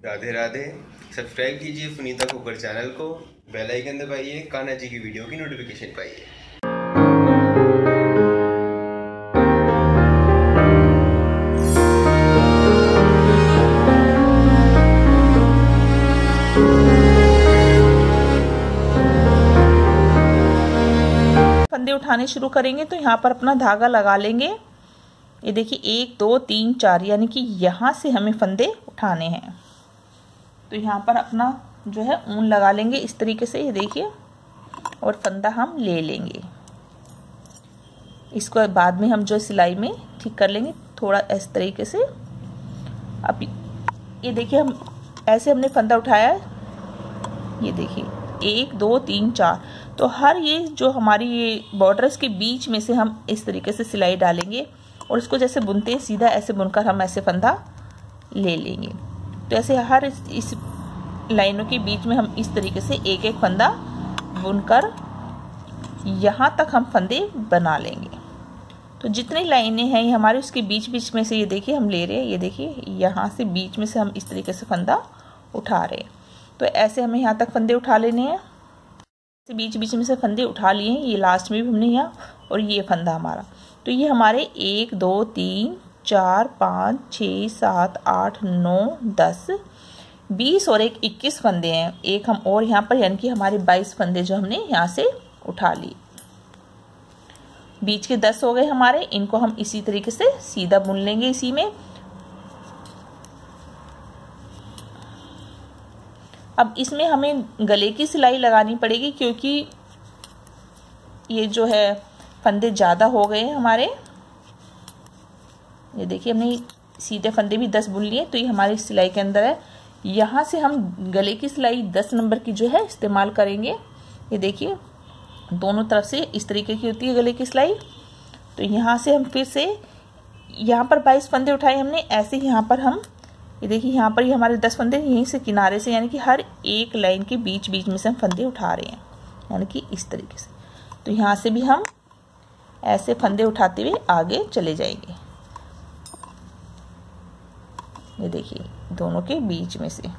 Radhe Radhe. Subscribe कीजिए Sunita cooker channel को, bell icon दबाइए, कान्हा जी की वीडियो की नोटिफिकेशन पाइए। फंदे उठाने शुरू करेंगे तो यहाँ पर अपना धागा लगा लेंगे। ये देखिए 1 2 3 4 यानी कि यहाँ से हमें फंदे उठाने हैं। तो यहाँ पर अपना जो है ऊन लगा लेंगे इस तरीके से, ये देखिए, और फंदा हम ले लेंगे। इसको बाद में हम जो सिलाई में ठीक कर लेंगे थोड़ा इस तरीके से। अब ये देखिए हम ऐसे हमने फंदा उठाया है, ये देखिए 1 2 3 4। तो हर ये जो हमारी ये बॉर्डर्स के बीच में से हम इस तरीके से सिलाई डालेंगे और इसको जैसे बुनते हैं सीधा ऐसे बुनकर हम ऐसे फंदा ले लेंगे। तो ऐसे हर इस लाइनों के बीच में हम इस तरीके से एक एक फंदा बुनकर यहाँ तक हम फंदे बना लेंगे। तो जितनी लाइनें हैं ये हमारे उसके बीच बीच में से ये देखिए हम ले रहे हैं, ये देखिए यहाँ से बीच में से हम इस तरीके से फंदा उठा रहे हैं। तो ऐसे हमें यहाँ तक फंदे उठा लेने हैं। बीच बीच में से फंदे उठा लिए हैं, ये लास्ट में भी हमने यहाँ, और ये फंदा हमारा। तो ये हमारे 1 2 3 4 5 6 7 8 9 10 20 और 1 21 फंदे हैं। एक हम और यहाँ पर, यानी कि हमारे 22 फंदे जो हमने यहाँ से उठा लिए। बीच के 10 हो गए हमारे, इनको हम इसी तरीके से सीधा बुन लेंगे इसी में। अब इसमें हमें गले की सिलाई लगानी पड़ेगी क्योंकि ये जो है फंदे ज़्यादा हो गए हैं हमारे। ये देखिए हमने सीधे फंदे भी 10 बुन लिए, तो ये हमारी सिलाई के अंदर है। यहाँ से हम गले की सिलाई 10 नंबर की जो है इस्तेमाल करेंगे। ये देखिए दोनों तरफ से इस तरीके की होती है गले की सिलाई। तो यहाँ से हम फिर से यहाँ पर 22 फंदे उठाए हमने, ऐसे यहाँ पर हम ये देखिए यहाँ पर ये हमारे 10 फंदे यहीं से किनारे से, यानी कि हर एक लाइन के बीच बीच में से हम फंदे उठा रहे हैं, यानी कि इस तरीके से। तो यहाँ से भी हम ऐसे फंदे उठाते हुए आगे चले जाएंगे। ये देखिए दोनों के बीच में से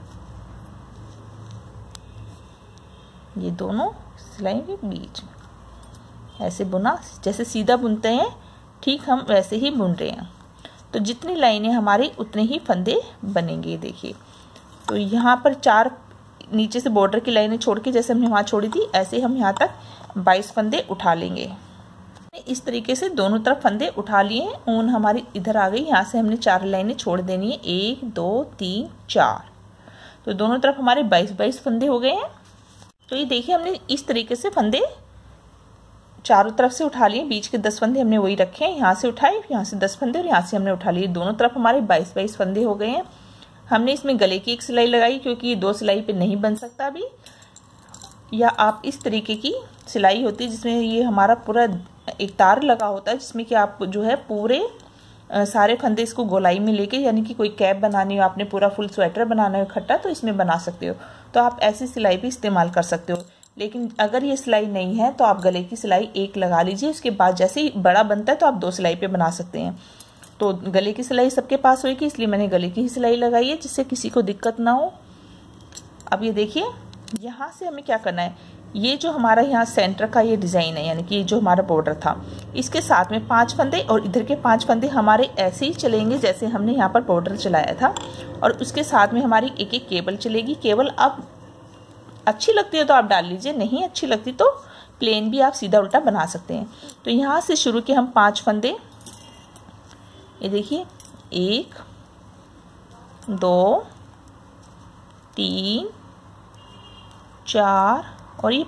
ये दोनों सिलाई के बीच में ऐसे बुना, जैसे सीधा बुनते हैं ठीक हम वैसे ही बुन रहे हैं। तो जितनी लाइनें हमारी उतने ही फंदे बनेंगे। देखिए तो यहाँ पर 4 नीचे से बॉर्डर की लाइनें छोड़ के जैसे हमने वहाँ छोड़ी थी, ऐसे हम यहाँ तक 22 फंदे उठा लेंगे। इस तरीके से दोनों तरफ फंदे उठा लिए। ऊन हमारी इधर आ गई, यहाँ से हमने 4 लाइनें छोड़ देनी है, 1 2 3 4। तो दोनों तरफ हमारे 22 फंदे हो गए हैं। तो ये देखिए हमने इस तरीके से फंदे चारों तरफ से उठा लिए। बीच के 10 फंदे हमने वही रखे हैं, यहाँ से उठाए, यहाँ से 10 फंदे और यहाँ से हमने उठा लिए। दोनों तरफ हमारे 22 फंदे हो गए हैं। हमने इसमें गले की एक सिलाई लगाई क्योंकि ये 2 सिलाई पे नहीं बन सकता अभी। या आप इस तरीके की सिलाई होती है जिसमें ये हमारा पूरा एक तार लगा होता है, जिसमें कि आप जो है पूरे सारे फंदे इसको गोलाई में लेके, यानी कि कोई कैप बनानी हो, आपने पूरा फुल स्वेटर बनाना हो इकट्ठा, तो इसमें बना सकते हो। तो आप ऐसी सिलाई भी इस्तेमाल कर सकते हो। लेकिन अगर ये सिलाई नहीं है तो आप गले की सिलाई 1 लगा लीजिए, उसके बाद जैसे ही बड़ा बनता है तो आप 2 सिलाई पे बना सकते हैं। तो गले की सिलाई सबके पास होगी, इसलिए मैंने गले की ही सिलाई लगाई है जिससे किसी को दिक्कत ना हो। अब ये देखिए यहाँ से हमें क्या करना है, ये जो हमारा यहाँ सेंटर का ये डिज़ाइन है, यानी कि ये जो हमारा बॉर्डर था, इसके साथ में 5 फंदे और इधर के 5 फंदे हमारे ऐसे ही चलेंगे जैसे हमने यहाँ पर बॉर्डर चलाया था। और उसके साथ में हमारी एक एक केबल चलेगी। केबल अब अच्छी लगती है तो आप डाल लीजिए, नहीं अच्छी लगती तो प्लेन भी आप सीधा उल्टा बना सकते हैं। तो यहाँ से शुरू के हम 5 फंदे, ये देखिए 1 2 3 4 और ये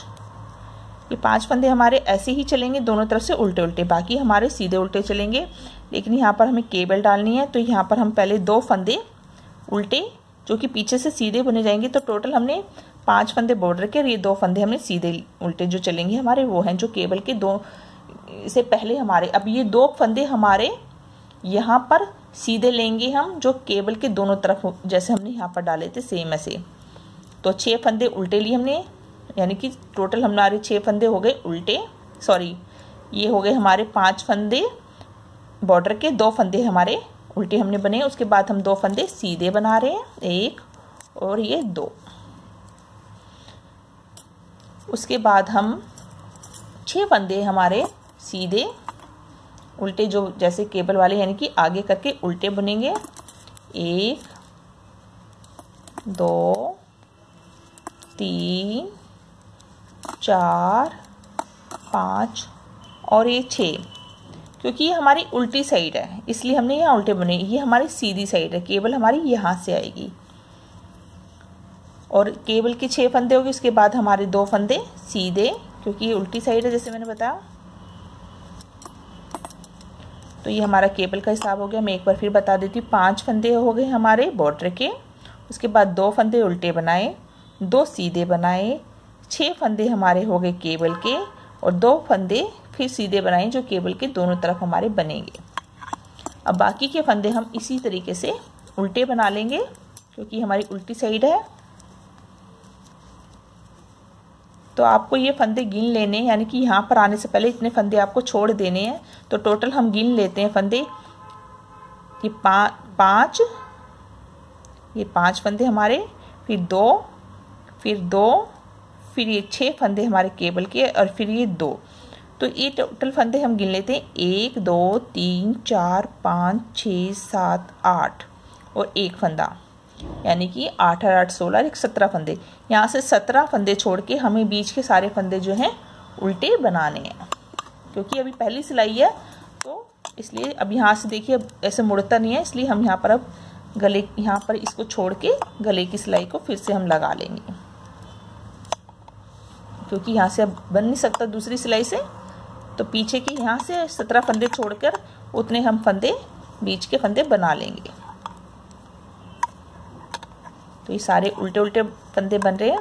5 फंदे हमारे ऐसे ही चलेंगे दोनों तरफ से उल्टे उल्टे, बाकी हमारे सीधे उल्टे चलेंगे। लेकिन यहाँ पर हमें केबल डालनी है, तो यहाँ पर हम पहले 2 फंदे उल्टे जो कि पीछे से सीधे बुने जाएंगे। तो टोटल हमने 5 फंदे बॉर्डर के और ये 2 फंदे हमने सीधे उल्टे जो चलेंगे हमारे, वो हैं जो केबल के 2 से पहले हमारे। अब ये 2 फंदे हमारे यहाँ पर सीधे लेंगे हम, जो केबल के दोनों तरफ जैसे हमने यहाँ पर डाले थे सेम ऐसे। तो 6 फंदे उल्टे लिए हमने, यानी कि टोटल हमारे 6 फंदे हो गए उल्टे, सॉरी ये हो गए हमारे 5 फंदे बॉर्डर के, 2 फंदे हमारे उल्टे हमने बने। उसके बाद हम 2 फंदे सीधे बना रहे हैं, 1 और ये 2। उसके बाद हम 6 फंदे हमारे सीधे उल्टे, जो जैसे केबल वाले यानी कि आगे करके उल्टे बुनेंगे। 1 2 3 4 5 और ये 6। क्योंकि ये हमारी उल्टी साइड है इसलिए हमने यहाँ उल्टे बुने। ये हमारी सीधी साइड है, केबल हमारी यहाँ से आएगी और केबल के 6 फंदे होंगे। उसके बाद हमारे 2 फंदे सीधे, क्योंकि ये उल्टी साइड है जैसे मैंने बताया। तो ये हमारा केबल का हिसाब हो गया। मैं एक बार फिर बता देती हूँ। 5 फंदे हो गए हमारे बॉर्डर के। उसके बाद 2 फंदे उल्टे बनाए, 2 सीधे बनाए, 6 फंदे हमारे हो गए केबल के और 2 फंदे फिर सीधे बनाए जो केबल के दोनों तरफ हमारे बनेंगे। अब बाकी के फंदे हम इसी तरीके से उल्टे बना लेंगे क्योंकि हमारी उल्टी साइड है। तो आपको ये फंदे गिन लेने, यानी कि यहाँ पर आने से पहले इतने फंदे आपको छोड़ देने हैं। तो टोटल हम गिन लेते हैं फंदे। ये 5 फंदे हमारे, फिर 2, फिर ये 6 फंदे हमारे केबल के और फिर ये 2। तो ये टोटल फंदे हम गिन लेते हैं। 1 2 3 4 5 6 7 8 और 1 फंदा, यानी कि 8 और 8 16 और 17 फंदे। यहाँ से 17 फंदे छोड़ के हमें बीच के सारे फंदे जो हैं उल्टे बनाने हैं। क्योंकि अभी पहली सिलाई है तो इसलिए अब यहाँ से देखिए अब ऐसे मुड़ता नहीं है, इसलिए हम यहाँ पर अब गले, यहाँ पर इसको छोड़ के गले की सिलाई को फिर से हम लगा लेंगे। क्योंकि यहाँ से अब बन नहीं सकता दूसरी सिलाई से, तो पीछे की यहाँ से 17 फंदे छोड़कर उतने हम फंदे बीच के फंदे बना लेंगे। तो ये सारे उल्टे उल्टे फंदे बन रहे हैं।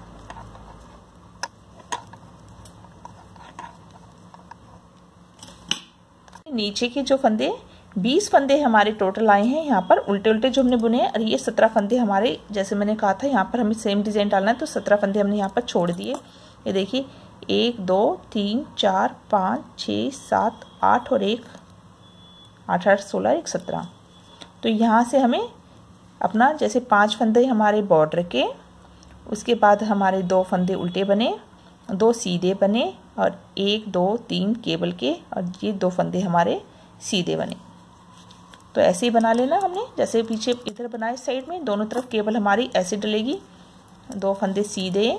नीचे के जो फंदे 20 फंदे हमारे टोटल आए हैं यहाँ पर उल्टे उल्टे जो हमने बुने हैं, और ये 17 फंदे हमारे, जैसे मैंने कहा था यहाँ पर हमें सेम डिजाइन डालना है, तो 17 फंदे हमने यहाँ पर छोड़ दिए। ये देखिए 1 2 3 4 5 6 7 8 और 1 8 8 16 1 17। तो यहाँ से हमें अपना जैसे 5 फंदे हमारे बॉर्डर के, उसके बाद हमारे 2 फंदे उल्टे बने, 2 सीधे बने और 1 2 3 केबल के, और ये 2 फंदे हमारे सीधे बने। तो ऐसे ही बना लेना हमने, जैसे पीछे इधर बनाए साइड में, दोनों तरफ केबल हमारी ऐसे डलेगी। 2 फंदे सीधे,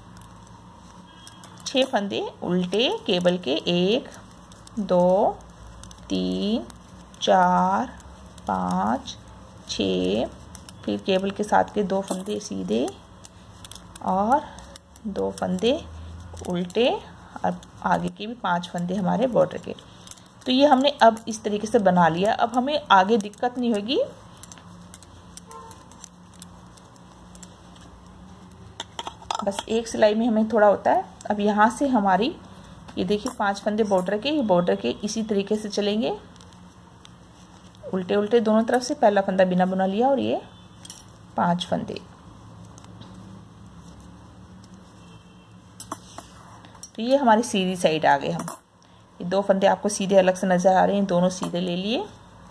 6 फंदे उल्टे केबल के, 1 2 3 4 5 6, फिर केबल के साथ के 2 फंदे सीधे और 2 फंदे उल्टे, और आगे के भी 5 फंदे हमारे बॉर्डर के। तो ये हमने अब इस तरीके से बना लिया। अब हमें आगे दिक्कत नहीं होगी। बस एक सिलाई में हमें थोड़ा होता है। अब यहाँ से हमारी ये देखिए 5 फंदे बॉर्डर के, ये बॉर्डर के इसी तरीके से चलेंगे उल्टे उल्टे दोनों तरफ से। पहला फंदा बिना बुना लिया और ये 5 फंदे। तो ये हमारी सीधी साइड आ गए हम। ये 2 फंदे आपको सीधे अलग से नजर आ रहे हैं, दोनों सीधे ले लिए।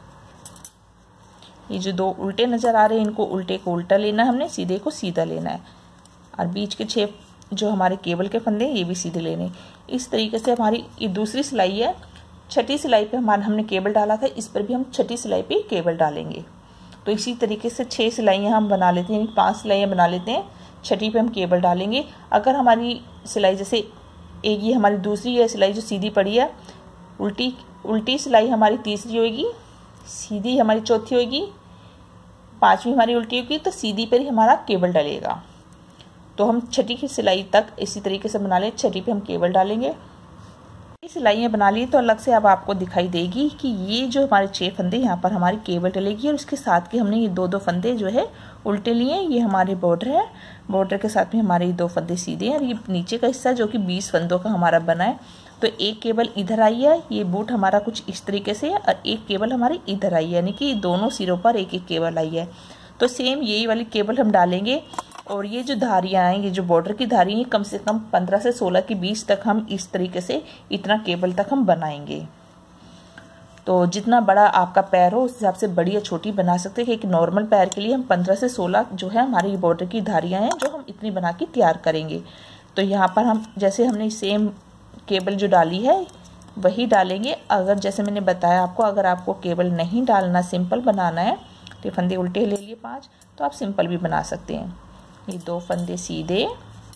ये जो 2 उल्टे नजर आ रहे हैं, इनको उल्टे को उल्टा लेना हमने, सीधे को सीधा लेना है। और बीच के 6 जो हमारे केबल के फंदे ये भी सीधे लेने। इस तरीके से हमारी ये दूसरी सिलाई है। छठी सिलाई पे हमने केबल डाला था, इस पर भी हम छठी सिलाई पे केबल डालेंगे। तो इसी तरीके से 6 सिलाइयाँ हम बना लेते हैं, यानी 5 सिलाइयाँ बना लेते हैं, छठी पे हम केबल डालेंगे। अगर हमारी सिलाई जैसे एक ये हमारी दूसरी है सिलाई जो सीधी पड़ी है, उल्टी सिलाई हमारी तीसरी होगी, सीधी हमारी चौथी होगी, 5वीं हमारी उल्टी होगी, तो सीधी पर ही हमारा केबल डलेगा। तो हम छठी की सिलाई तक इसी तरीके से बना लें, छठी पे हम केबल डालेंगे। सिलाइयाँ बना ली तो अलग से अब आपको दिखाई देगी कि ये जो हमारे 6 फंदे यहाँ पर हमारी केबल डलेगी, और उसके साथ के हमने ये 2 फंदे जो है उल्टे लिए। ये हमारे बॉर्डर है, बॉर्डर के साथ में हमारे ये 2 फंदे सीधे हैं, और ये नीचे का हिस्सा जो कि 20 फंदों का हमारा बना है। तो एक केबल इधर आई है, ये बूट हमारा कुछ इस तरीके से है, और एक केबल हमारी इधर आई है, यानी कि दोनों सिरों पर एक एक केबल आई है। तो सेम यही वाली केबल हम डालेंगे। और ये जो धारियाँ हैं, ये जो बॉर्डर की धारियाँ हैं, कम से कम 15 से 16 की 20 तक हम इस तरीके से इतना केबल तक हम बनाएंगे। तो जितना बड़ा आपका पैर हो उस हिसाब से बड़ी या छोटी बना सकते हैं। एक नॉर्मल पैर के लिए हम 15 से 16 जो है हमारी बॉर्डर की धारियाँ हैं जो हम इतनी बना के तैयार करेंगे। तो यहाँ पर हम जैसे हमने सेम केबल जो डाली है वही डालेंगे। अगर जैसे मैंने बताया आपको, अगर आपको केबल नहीं डालना, सिंपल बनाना है तो फंदे उल्टे ले लिए 5, तो आप सिंपल भी बना सकते हैं। ये 2 फंदे सीधे,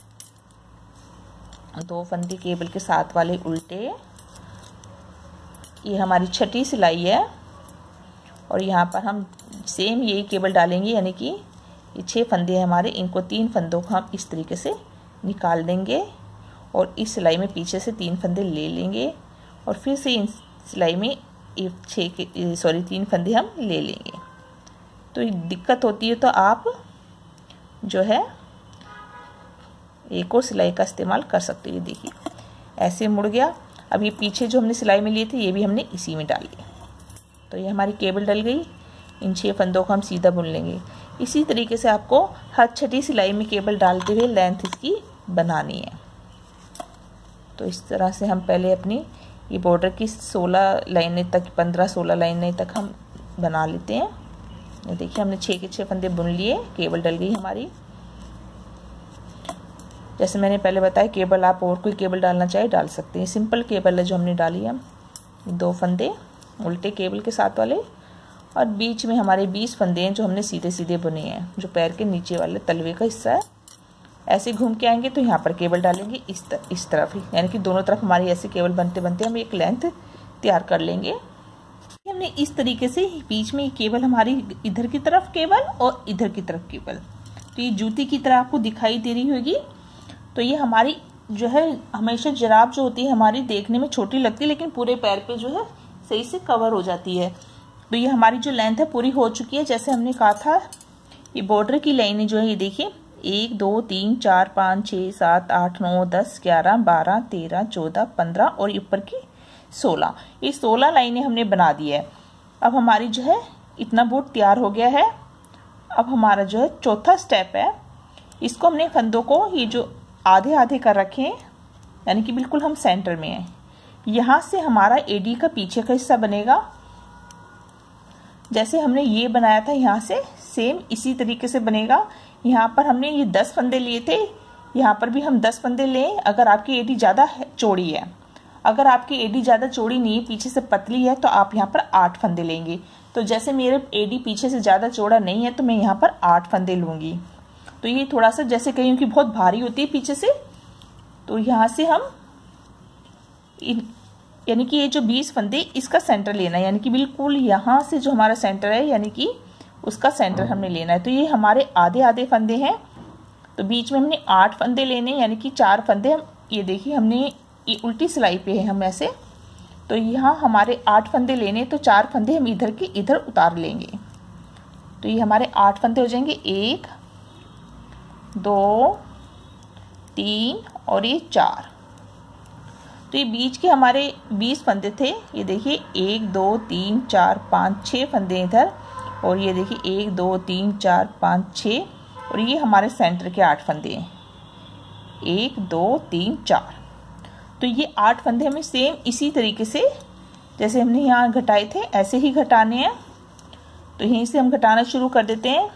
2 फंदे केबल के साथ वाले उल्टे। ये हमारी छठी सिलाई है और यहाँ पर हम सेम यही केबल डालेंगे, यानी कि ये 6 फंदे हैं हमारे, इनको 3 फंदों को हम इस तरीके से निकाल देंगे और इस सिलाई में पीछे से 3 फंदे ले लेंगे और फिर से इन सिलाई में 3 फंदे हम ले लेंगे। तो दिक्कत होती है तो आप जो है एक और सिलाई का इस्तेमाल कर सकते हैं। देखिए ऐसे मुड़ गया। अब ये पीछे जो हमने सिलाई में लिए थे ये भी हमने इसी में डाल दिया। तो ये हमारी केबल डल गई। इन 6 फंदों को हम सीधा बुन लेंगे। इसी तरीके से आपको हर छठी सिलाई में केबल डालते हुए लेंथ इसकी बनानी है। तो इस तरह से हम पहले अपनी ये बॉर्डर की 16 लाइनें तक, 15-16 लाइनें तक हम बना लेते हैं। ये देखिए हमने 6 के 6 फंदे बुन लिए, केबल डल गई हमारी। जैसे मैंने पहले बताया केबल आप और कोई केबल डालना चाहे डाल सकते हैं। सिंपल केबल है जो हमने डाली है। 2 फंदे उल्टे केबल के साथ वाले और बीच में हमारे 20 फंदे हैं जो हमने सीधे सीधे बुने हैं, जो पैर के नीचे वाले तलवे का हिस्सा है। ऐसे घूम के आएंगे तो यहाँ पर केबल डालेंगे इस तरफ ही, यानी कि दोनों तरफ हमारी ऐसे केबल बनते बनते हम एक लेंथ तैयार कर लेंगे। हमने इस तरीके से बीच में केबल हमारी इधर की तरफ केबल और इधर की तरफ केबल, तो ये जूती की तरह आपको दिखाई दे रही होगी। तो ये हमारी जो है हमेशा जुराब जो होती है हमारी देखने में छोटी लगती है लेकिन पूरे पैर पे जो है सही से कवर हो जाती है। तो ये हमारी जो लेंथ है पूरी हो चुकी है। जैसे हमने कहा था ये बॉर्डर की लाइनें जो है ये देखिए 1 2 3 4 5 6 7 8 9 10 11 12 13 14 15 और ऊपर की 16, ये 16 लाइनें हमने बना दी है। अब हमारी जो है इतना बूट तैयार हो गया है। अब हमारा जो है चौथा स्टेप है, इसको हमने फंदों को ये जो आधे आधे कर रखे हैं, यानी कि बिल्कुल हम सेंटर में हैं। यहाँ से हमारा एडी का पीछे का हिस्सा बनेगा। जैसे हमने ये बनाया था यहाँ से सेम इसी तरीके से बनेगा। यहाँ पर हमने ये 10 फंदे लिए थे, यहाँ पर भी हम 10 फंदे लें। अगर आपकी एडी ज़्यादा चौड़ी है, अगर आपकी एडी ज़्यादा चौड़ी नहीं है, पीछे से पतली है, तो आप यहाँ पर 8 फंदे लेंगे। तो जैसे मेरे एडी पीछे से ज़्यादा चौड़ा नहीं है तो मैं यहाँ पर 8 फंदे लूँगी। तो ये थोड़ा सा जैसे कहीं कि बहुत भारी होती है पीछे से, तो यहाँ से हम यानी कि ये जो 20 फंदे इसका सेंटर लेना है, यानी कि बिल्कुल यहाँ से जो हमारा सेंटर है यानी कि उसका सेंटर हमने लेना है। तो ये हमारे आधे आधे फंदे हैं। तो बीच में हमने 8 फंदे लेने, यानी कि 4 फंदे हम ये देखिए हमने ये उल्टी सिलाई पे है हम ऐसे, तो यहाँ हमारे 8 फंदे लेने, तो 4 फंदे हम इधर के इधर उतार लेंगे। तो ये हमारे 8 फंदे हो जाएंगे, 1 2 3 और ये 4। तो ये बीच के हमारे 20 फंदे थे। ये देखिए 1 2 3 4 5 6 फंदे इधर, और ये देखिए 1 2 3 4 5 6, और ये हमारे सेंटर के 8 फंदे हैं, 1 2 3 4। तो ये 8 फंदे हमें सेम इसी तरीके से जैसे हमने यहाँ घटाए थे ऐसे ही घटाने हैं। तो यहीं से हम घटाना शुरू कर देते हैं।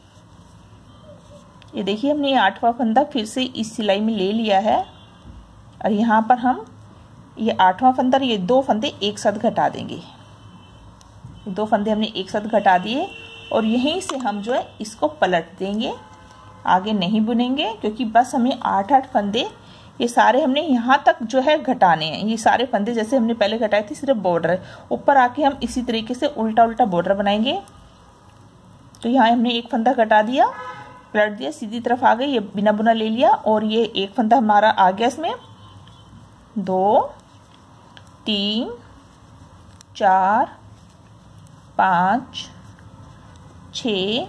ये देखिए हमने 8वां फंदा फिर से इस सिलाई में ले लिया है, और यहाँ पर हम ये 8वां फंदा, ये 2 फंदे एक साथ घटा देंगे। 2 फंदे हमने एक साथ घटा दिए, और यहीं से हम जो है इसको पलट देंगे, आगे नहीं बुनेंगे, क्योंकि बस हमें 8-8 फंदे ये सारे हमने यहाँ तक जो है घटाने हैं। ये सारे फंदे जैसे हमने पहले घटाए थे, सिर्फ बॉर्डर ऊपर आके हम इसी तरीके से उल्टा उल्टा बॉर्डर बनाएंगे। तो यहाँ हमने एक फंदा घटा दिया, पलट दिया, सीधी तरफ आ गए, ये बिना बुना ले लिया, और ये एक फंदा हमारा आ गया इसमें। 2 3 4 5 6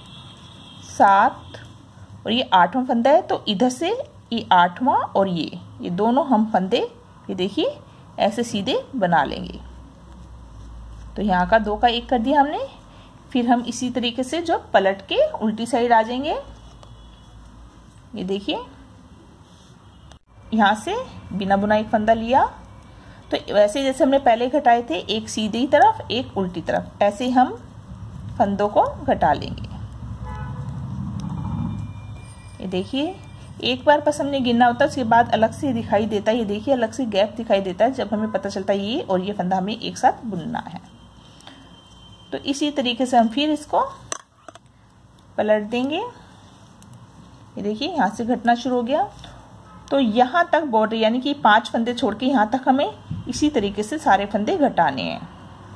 7 और ये 8वां फंदा है। तो इधर से ये 8वां और ये दोनों हम फंदे ये देखिए ऐसे सीधे बना लेंगे। तो यहाँ का 2 का 1 कर दिया हमने। फिर हम इसी तरीके से जो पलट के उल्टी साइड आ जाएंगे। ये देखिए यहाँ से बिना बुना एक फंदा लिया, तो तो वैसे जैसे हमने पहले घटाए थे, एक सीधी तरफ एक उल्टी तरफ, ऐसे हम फंदों को घटा लेंगे। ये देखिए, एक बार बस हमने गिनना होता है, उसके बाद अलग से दिखाई देता है। ये देखिए अलग से गैप दिखाई देता है जब हमें पता चलता है ये और ये फंदा हमें एक साथ बुनना है। तो इसी तरीके से हम फिर इसको पलट देंगे। ये देखिए यहाँ से घटना शुरू हो गया। तो यहाँ तक बॉर्डर यानी कि 5 फंदे छोड़ के यहाँ तक हमें इसी तरीके से सारे फंदे घटाने हैं।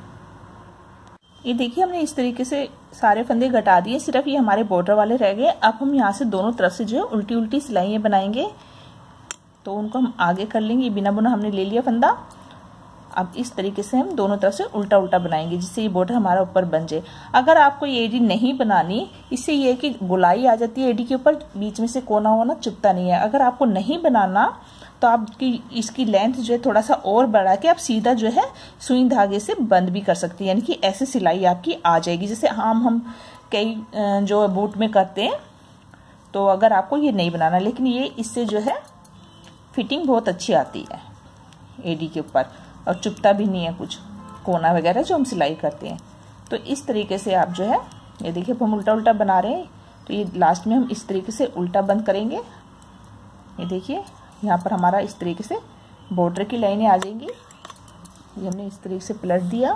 ये देखिए हमने इस तरीके से सारे फंदे घटा दिए, सिर्फ ये हमारे बॉर्डर वाले रह गए। अब हम यहाँ से दोनों तरफ से जो है उल्टी उल्टी सिलाइयाँ बनाएंगे, तो उनको हम आगे कर लेंगे। ये बिना बुना हमने ले लिया फंदा। अब इस तरीके से हम दोनों तरफ से उल्टा उल्टा बनाएंगे, जिससे ये बॉर्डर हमारा ऊपर बन जाए। अगर आपको ये एडी नहीं बनानी, इससे ये है कि गोलाई आ जाती है एडी के ऊपर, बीच में से कोना होना चुभता नहीं है। अगर आपको नहीं बनाना तो आपकी इसकी लेंथ जो है थोड़ा सा और बढ़ा के आप सीधा जो है सुई धागे से बंद भी कर सकती है, यानी कि ऐसे सिलाई आपकी आ जाएगी जैसे हम कई जो बूट में करते हैं। तो अगर आपको ये नहीं बनाना, लेकिन ये इससे जो है फिटिंग बहुत अच्छी आती है एडी के ऊपर, और चुभता भी नहीं है कुछ कोना वगैरह जो हम सिलाई करते हैं। तो इस तरीके से आप जो है, ये देखिए हम उल्टा उल्टा बना रहे हैं, तो ये लास्ट में हम इस तरीके से उल्टा बंद करेंगे। ये देखिए यहाँ पर हमारा इस तरीके से बॉर्डर की लाइनें आ जाएंगी। ये हमने इस तरीके से पलट दिया।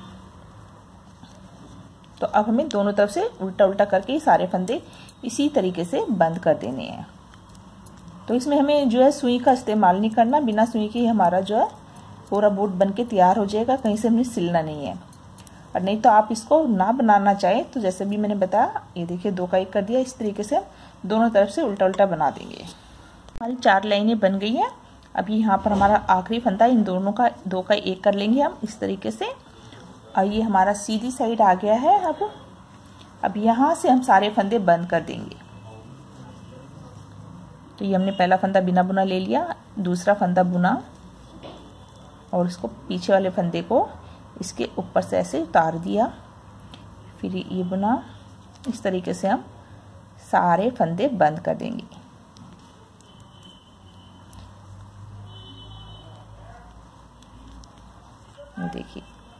तो अब हमें दोनों तरफ से उल्टा उल्टा करके सारे फंदे इसी तरीके से बंद कर देने हैं। तो इसमें हमें जो है सुई का इस्तेमाल नहीं करना, बिना सुई के हमारा जो है पूरा बूट बन के तैयार हो जाएगा, कहीं से हमें सिलना नहीं है। और नहीं तो आप इसको ना बनाना चाहें तो जैसे भी मैंने बताया, ये देखिए 2 का 1 कर दिया, इस तरीके से दोनों तरफ से उल्टा उल्टा बना देंगे। हमारी 4 लाइनें बन गई हैं। अब यहाँ पर हमारा आखिरी फंदा, इन दोनों का 2 का 1 कर लेंगे हम इस तरीके से, और ये हमारा सीधी साइड आ गया है। अब यहाँ से हम सारे फंदे बंद कर देंगे। तो ये हमने पहला फंदा बिना बुना ले लिया, दूसरा फंदा बुना और इसको पीछे वाले फंदे को इसके ऊपर से ऐसे उतार दिया, फिर ये बुना। इस तरीके से हम सारे फंदे बंद कर देंगे। देखिए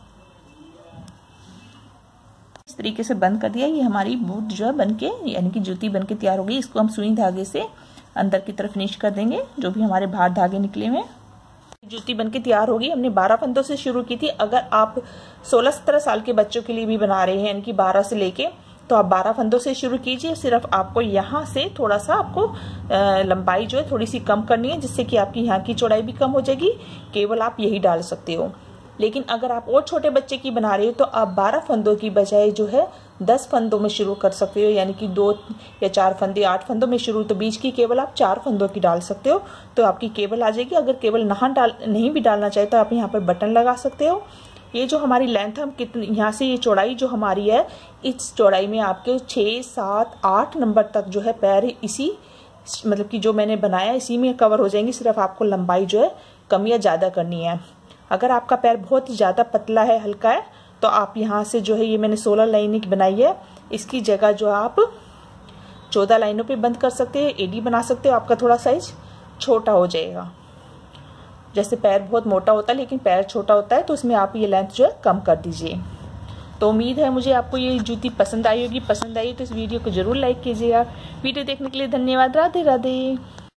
इस तरीके से बंद कर दिया। ये हमारी बूट जो है बनके यानी कि जूती बनके तैयार हो गई। इसको हम सुई धागे से अंदर की तरफ फिनिश कर देंगे, जो भी हमारे बाहर धागे निकले हुए। जूती बनके तैयार होगी। हमने 12 फंदों से शुरू की थी। अगर आप 16-17 साल के बच्चों के लिए भी बना रहे हैं, यानी कि 12 से लेके, तो आप 12 फंदों से शुरू कीजिए। सिर्फ आपको यहाँ से थोड़ा सा आपको लंबाई जो है थोड़ी सी कम करनी है, जिससे कि आपकी यहाँ की चौड़ाई भी कम हो जाएगी। केवल आप यही डाल सकते हो। लेकिन अगर आप और छोटे बच्चे की बना रहे हो तो आप 12 फंदों की बजाय जो है 10 फंदों में शुरू कर सकते हो, यानी कि 2 या 4 फंदे 8 फंदों में शुरू, तो बीच की केवल आप 4 फंदों की डाल सकते हो, तो आपकी केवल आ जाएगी। अगर केवल नहीं भी डालना चाहे तो आप यहाँ पर बटन लगा सकते हो। ये जो हमारी लेंथ हम कितनी, यहाँ से ये चौड़ाई जो हमारी है, इस चौड़ाई में आपके 6, 7, 8 नंबर तक जो है पैर इसी मतलब कि जो मैंने बनाया इसी में कवर हो जाएंगे। सिर्फ आपको लंबाई जो है कम या ज़्यादा करनी है। अगर आपका पैर बहुत ज़्यादा पतला है, हल्का है, तो आप यहाँ से जो है, ये मैंने 16 लाइनें बनाई है, इसकी जगह जो आप 14 लाइनों पे बंद कर सकते हैं, एडी बना सकते हो। आपका थोड़ा साइज छोटा हो जाएगा। जैसे पैर बहुत मोटा होता है लेकिन पैर छोटा होता है, तो उसमें आप ये लेंथ जो है कम कर दीजिए। तो उम्मीद है मुझे आपको ये जूती पसंद आई होगी। पसंद आई तो इस वीडियो को जरूर लाइक कीजिएगा। वीडियो देखने के लिए धन्यवाद। राधे राधे।